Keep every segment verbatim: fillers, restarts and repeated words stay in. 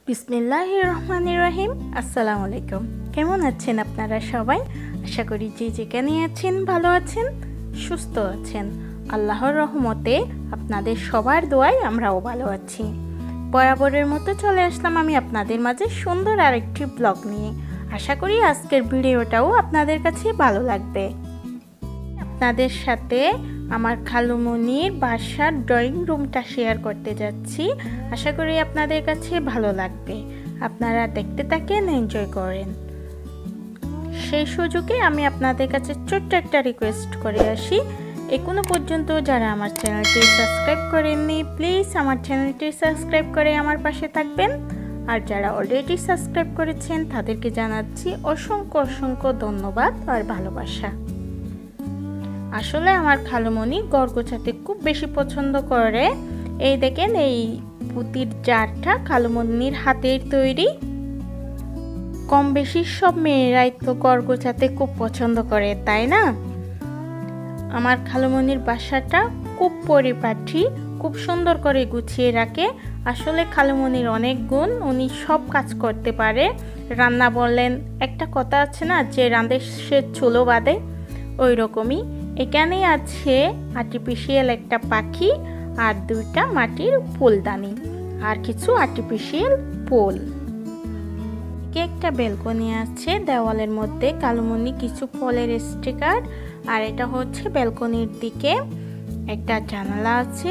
বিসমিল্লাহির রহমানির রহিম। আসসালামু আলাইকুম। কেমন আছেন আপনারা সবাই? আশা করি যে যেখানে আছেন ভালো আছেন, সুস্থ আছেন। আল্লাহর রহমতে আপনাদের সবার দোয়ায় আমরাও ভালো আছি। বরাবরের মতো চলে আসলাম আমি আপনাদের মাঝে সুন্দর আরেকটি ব্লগ নিয়ে। আশা করি আজকের ভিডিওটাও আপনাদের কাছে ভালো লাগবে। আপনাদের সাথে আমার খালুমনির বাসার ড্রয়িং রুমটা শেয়ার করতে যাচ্ছি। আশা করি আপনাদের কাছে ভালো লাগবে। আপনারা দেখতে থাকেন, এনজয় করেন। সেই সুযোগে আমি আপনাদের কাছে ছোট্ট একটা রিকোয়েস্ট করে আসি। এখনো পর্যন্ত যারা আমার চ্যানেলটি সাবস্ক্রাইব করেননি, প্লিজ আমার চ্যানেলটি সাবস্ক্রাইব করে আমার পাশে থাকবেন। আর যারা অলরেডি সাবস্ক্রাইব করেছেন তাদেরকে জানাচ্ছি অসংখ্য অসংখ্য ধন্যবাদ আর ভালোবাসা। আসলে আমার খালুমনি ঘর গোছাতে খুব বেশি পছন্দ করে। এই দেখেন, এই পুঁতির জারটা খালুমনির হাতের তৈরি। কম বেশি সব মেয়েরাই তো ঘর গোছাতে খুব পছন্দ করে, তাই না? আমার খালুমনির বাসাটা খুব পরিপাটি, খুব সুন্দর করে গুছিয়ে রাখে। আসলে খালুমনির অনেক গুণ, উনি সব কাজ করতে পারে। রান্না বললেন, একটা কথা আছে না, যে রাঁধে সে চুলো বাঁধে, ওই রকমই। এখানে আছে আর্টিফিশিয়াল একটা পাখি আর দুইটা মাটির ফুলদানি আর কিছু আর্টিফিশিয়াল ফুল। একটা ব্যালকনি আছে, দেওয়ালের মধ্যে খালুমনি কিছু ফলের স্টিকার। আর এটা হচ্ছে ব্যালকনির দিকে একটা জানালা আছে।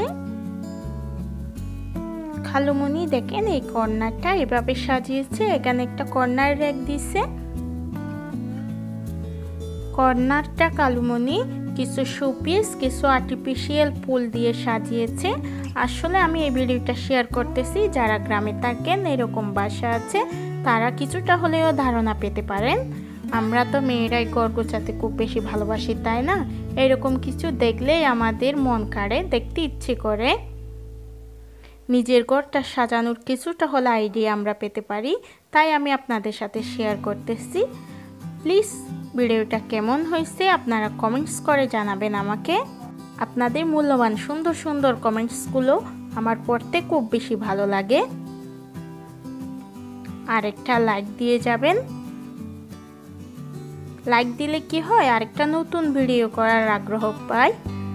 খালুমনি দেখেন এই কর্নারটা এভাবে সাজিয়েছে। এখানে একটা কর্নার রেক দিছে। কর্নারটা খালুমনি কিছু শোপিস, কিছু আর্টিফিশিয়াল ফুল দিয়ে সাজিয়েছে। আসলে আমি এই ভিডিওটা শেয়ার করতেছি, যারা গ্রামে থাকেন, এরকম বাসা আছে, তারা কিছুটা হলেও ধারণা পেতে পারেন। আমরা তো মেয়েরাই ঘর গোছাতে খুব বেশি ভালোবাসি, তাই না? এরকম কিছু দেখলেই আমাদের মন কাড়ে, দেখতে ইচ্ছে করে। নিজের ঘরটা সাজানোর কিছুটা হলে আইডিয়া আমরা পেতে পারি, তাই আমি আপনাদের সাথে শেয়ার করতেছি। প্লিজ ভিডিওটা কেমন হয়েছে আপনারা কমেন্টস করে জানাবেন আমাকে। আপনাদের মূল্যবান সুন্দর সুন্দর কমেন্টসগুলো আমার পড়তে খুব বেশি ভালো লাগে। আর একটা লাইক দিয়ে যাবেন। লাইক দিলে কি হয়, আরেকটা নতুন ভিডিও করার আগ্রহ পাই।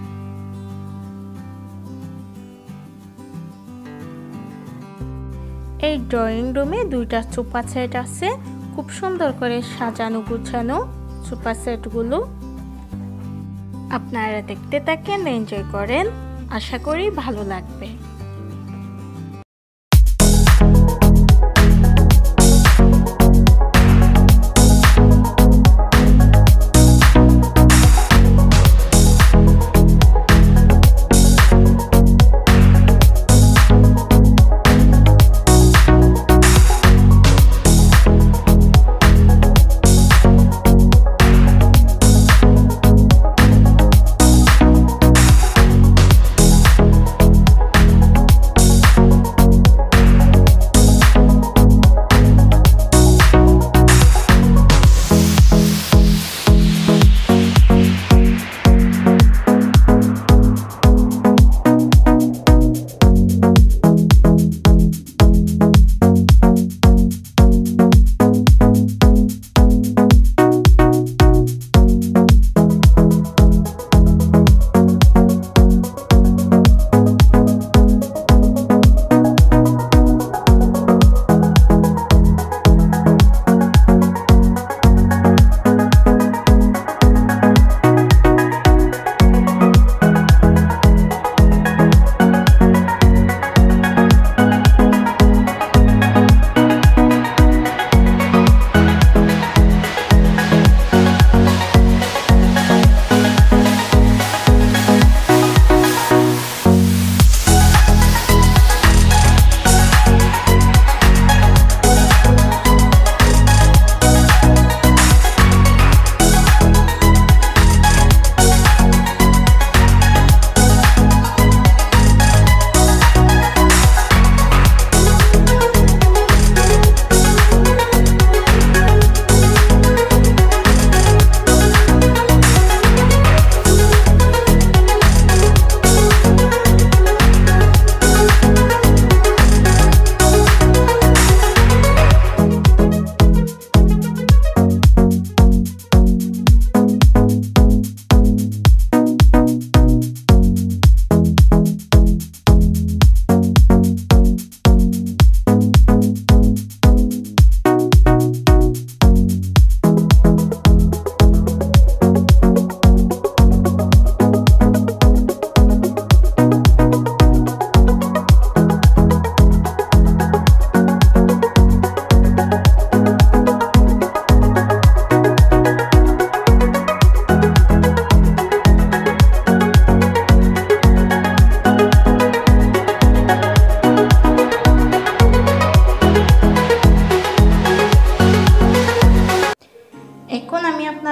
এই ড্রয়িং রুমে দুইটা সোফা সেট আছে, খুব সুন্দর করে সাজানো গুছানো সোফা সেটগুলো। আপনারা দেখতে থাকেন, এনজয় করেন। আশা করি ভালো লাগবে।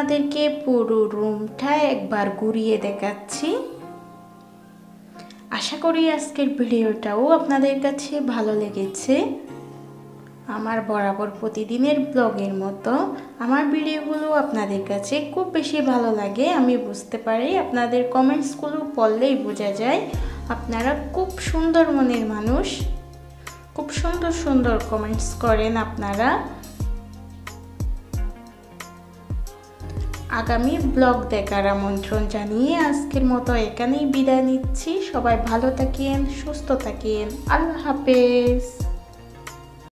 আপনাদেরকে পুরো রুমটা একবার ঘুরিয়ে দেখাচ্ছি। আশা করি আজকের ভিডিওটাও আপনাদের কাছে ভালো লেগেছে। আমার বরাবর প্রতিদিনের ব্লগের মতো আমার ভিডিওগুলো আপনাদের কাছে খুব বেশি ভালো লাগে, আমি বুঝতে পারি। আপনাদের কমেন্টসগুলো পড়লেই বোঝা যায় আপনারা খুব সুন্দর মনের মানুষ, খুব সুন্দর সুন্দর কমেন্টস করেন আপনারা। আগামী ব্লগ দেখার আমন্ত্রণ জানিয়ে আজকের মতো এখানেই বিদায় নিচ্ছি। সবাই ভালো থাকেন, সুস্থ থাকেন। আল্লাহ হাফেজ।